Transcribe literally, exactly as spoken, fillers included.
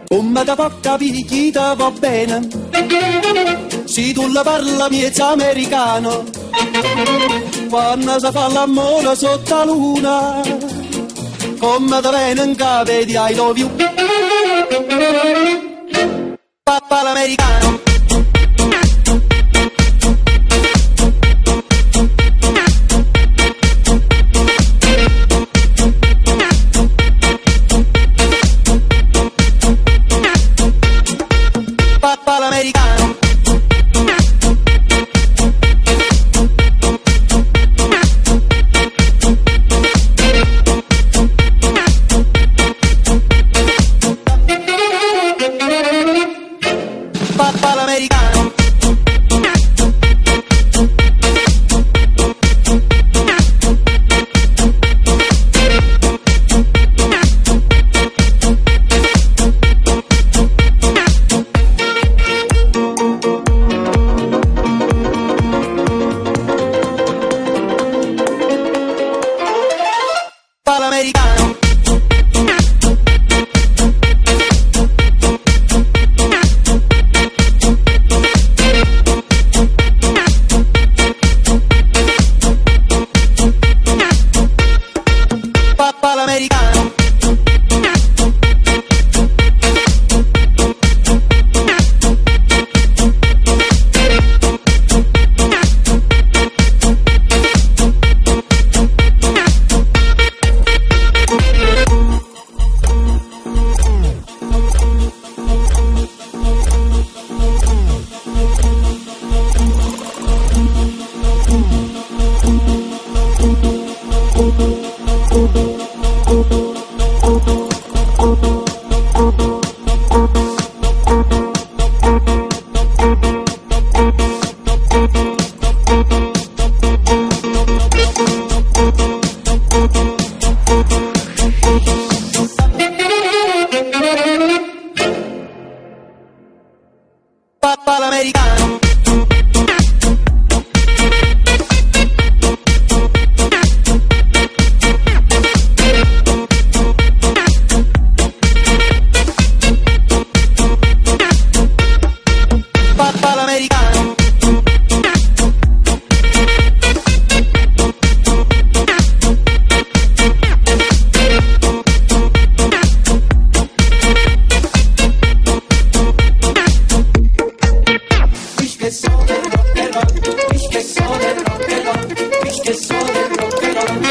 Come da può capire chi te va bene, se tu la parla miezza americano, quando si fa l'amore sotto la luna, come te viene in capo di I love you, papà l'americano. Papà l'americano. Papà l'americano. L'americano. Papà l'americano. Papà l'americano. Papà l'americano. Ich che so del rock and roll, ich che so del rock and roll, ich che so del rock and roll.